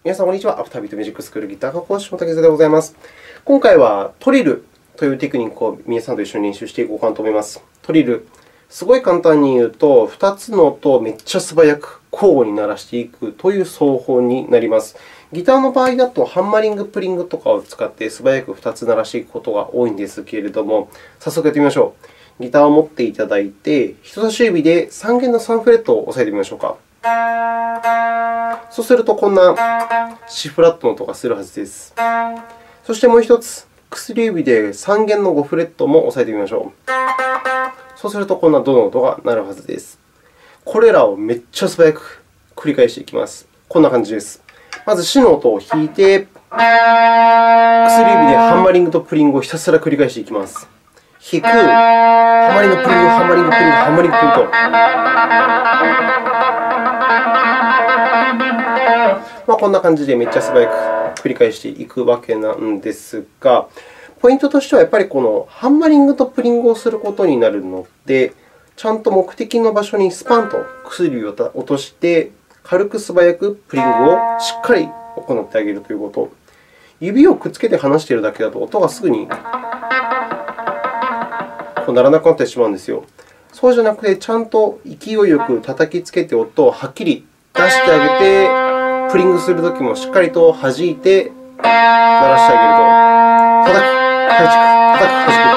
皆さん、こんにちは。アフタービートミュージックスクールギター科講師の竹澤でございます。今回はトリルというテクニックを皆さんと一緒に練習していこうかなと思います。トリル、すごい簡単に言うと、2つの音をめっちゃ素早く交互に鳴らしていくという奏法になります。ギターの場合だと、ハンマリング、プリングとかを使って素早く2つ鳴らしていくことが多いんですけれども、早速やってみましょう。ギターを持っていただいて、人差し指で3弦の3フレットを押さえてみましょうか。そうすると、こんなシフラットの音がするはずです。そしてもう1つ、薬指で3弦の5フレットも押さえてみましょう。そうすると、こんなドの音が鳴るはずです。これらをめっちゃ素早く繰り返していきます。こんな感じです。まず、シの音を弾いて、薬指でハンマリングとプリングをひたすら繰り返していきます。弾く、ハンマリング、プリング、ハンマリング、プリング、ハンマリング、プリングと。こんな感じでめっちゃ素早く繰り返していくわけなんですが、ポイントとしてはやっぱりこのハンマリングとプリングをすることになるので、ちゃんと目的の場所にスパンと薬指を落として、軽く素早くプリングをしっかり行ってあげるということ。指をくっつけて離しているだけだと音がすぐに鳴らなくなってしまうんですよ。そうじゃなくて、ちゃんと勢いよく叩きつけて音をはっきり出してあげて、プリングするときもしっかりと弾いて鳴らしてあげると、叩く、弾く、叩く、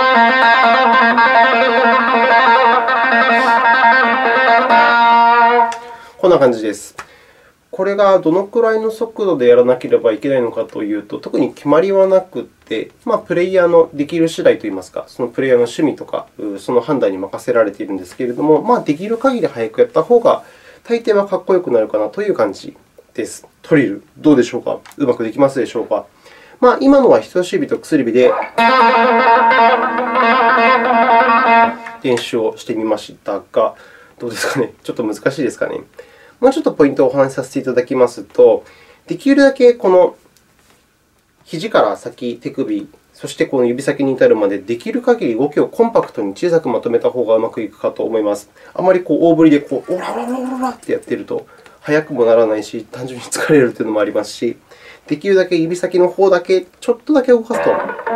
弾く。こんな感じです。これがどのくらいの速度でやらなければいけないのかというと、特に決まりはなくて、プレイヤーのできる次第といいますか、そのプレイヤーの趣味とか、その判断に任せられているんですけれども、できる限り早くやった方が、大抵はかっこよくなるかなという感じです。トリル、どうでしょうか？うまくできますでしょうか？今のは人差し指と薬指で練習をしてみましたが、どうですかね？ちょっと難しいですかね？もうちょっとポイントをお話しさせていただきますと、できるだけこの肘から先、手首、そしてこの指先に至るまで、できる限り動きをコンパクトに小さくまとめた方がうまくいくかと思います。あまり大振りでオラオラオラオラってやっていると、速くもならないし、単純に疲れるというのもありますし、できるだけ指先の方だけちょっとだけ動かすと、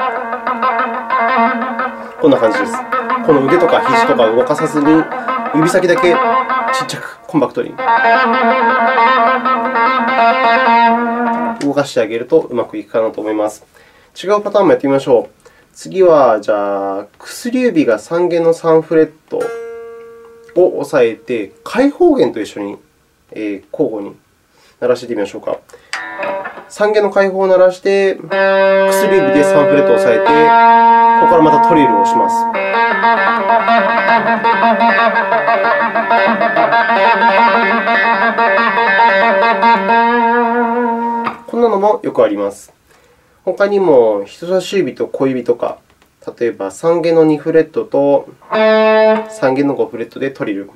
こんな感じです。この腕とか肘とか動かさずに、指先だけちっちゃく、コンパクトに動かしてあげるとうまくいくかなと思います。違うパターンもやってみましょう。次は、じゃあ、薬指が3弦の3フレットを押さえて、開放弦と一緒に交互に鳴らしていってみましょうか。3弦の開放を鳴らして、薬指で3フレットを押さえて、ここからまたトリルを押します。こんなのもよくあります。他にも人差し指と小指とか、例えば3弦の2フレットと3弦の5フレットでトリル。ちょっ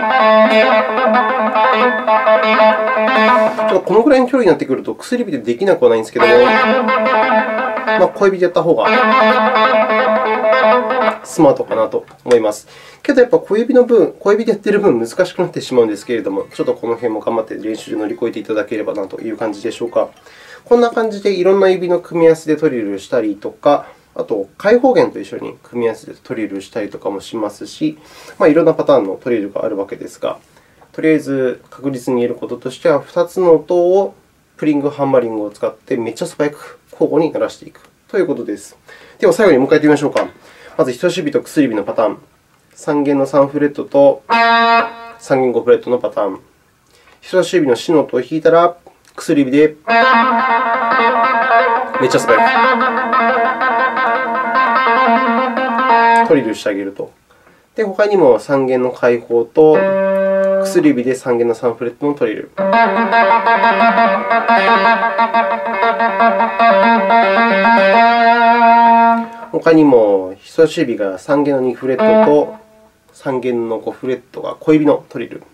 とこのぐらいの距離になってくると、薬指でできなくはないんですけども、小指でやった方がスマートかなと思います。けど、やっぱ小指でやっている分難しくなってしまうんですけれども、ちょっとこの辺も頑張って練習で乗り越えていただければなという感じでしょうか。こんな感じでいろんな指の組み合わせでトリルしたりとか、あと開放弦と一緒に組み合わせでトリルしたりとかもしますし、いろんなパターンのトリルがあるわけですが、とりあえず確実に言えることとしては、2つの音をプリング、ハンマリングを使ってめっちゃ素早く交互に鳴らしていくということです。では、最後にもう一回やってみましょうか。まず人差し指と薬指のパターン。3弦の3フレットと3弦5フレットのパターン。人差し指のシの音を弾いたら、薬指でめっちゃ素早くトリルしてあげると。で、他にも3弦の開放と薬指で3弦の3フレットのトリル。他にも人差し指が3弦の2フレットと3弦の5フレットが小指のトリル。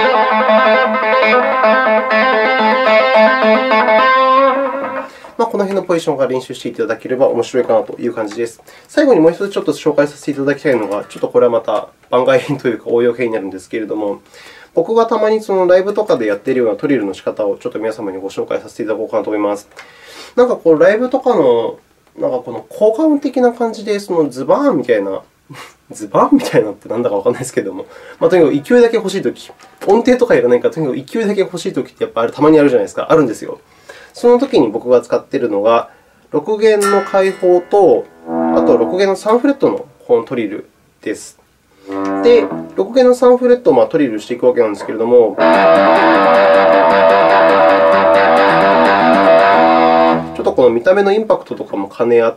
この辺のポジションから練習していただければ面白いかなという感じです。最後にもう一つちょっと紹介させていただきたいのが、ちょっとこれはまた番外編というか応用編になるんですけれども、 僕がたまにそのライブとかでやっているようなトリルの仕方をちょっと皆様にご紹介させていただこうかなと思います。なんかこうライブとかのなんかこの効果音的な感じで、そのズバーンみたいな、ズバーンみたいなってなんだかわからないですけれども、とにかく勢いだけ欲しいとき、音程とかいらないから、とにかく勢いだけ欲しいときってやっぱたまにあるじゃないですか。あるんですよ。そのときに僕が使っているのが、6弦の開放と、あと6弦の3フレットのトリルです。で、6弦の3フレットをトリルしていくわけなんですけれども、ちょっとこの見た目のインパクトとかも兼ね合って、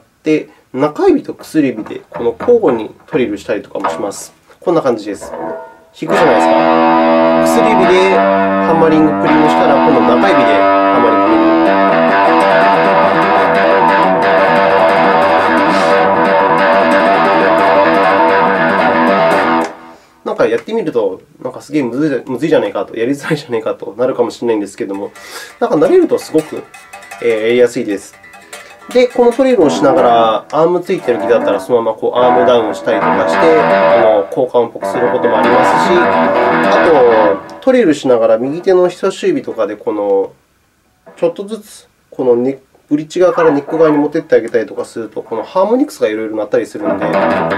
中指と薬指でこの交互にトリルしたりとかもします。こんな感じです。弾くじゃないですか。薬指でハンマリングプリングしたら、今度中指でハンマリングプリング。なんかやってみると、なんかすげえむずいじゃないかと、やりづらいじゃないかとなるかもしれないんですけれども、なんか慣れるとすごくやりやすいです。で、このトリルをしながら、アームついている木だったら、そのままこうアームダウンしたりとかして、効果音っぽくすることもありますし、あと、トリルしながら右手の人差し指とかでちょっとずつこのブリッジ側からネック側に持っていってあげたりとかすると、このハーモニクスがいろいろ鳴ったりするので。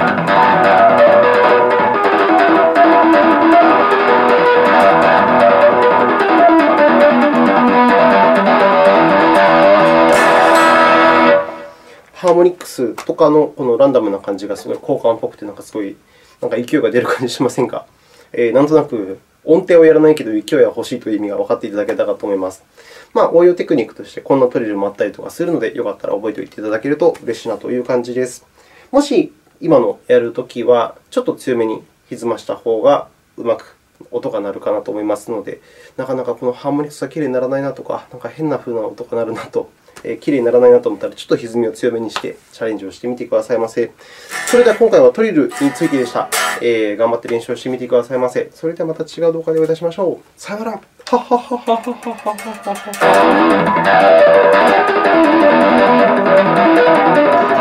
ハーモニクスとかのこのランダムな感じがすごい効果音っぽくて、すごい勢いが出る感じしませんか？なんとなく音程をやらないけど勢いが欲しいという意味が分かっていただけたかと思います。応用テクニックとしてこんなトリルもあったりとかするので、よかったら覚えておいていただけると嬉しいなという感じです。もし今のやるときは、ちょっと強めに歪ました方がうまく音が鳴るかなと思いますので、なかなかこのハーモニクスがきれいにならないなとか、変な風な音が鳴るなと。きれいにならないなと思ったら、ちょっと歪みを強めにしてチャレンジをしてみてくださいませ。それでは今回はトリルについてでした。頑張って練習をしてみてくださいませ。それではまた違う動画でお会いいたしましょう。さようなら。は。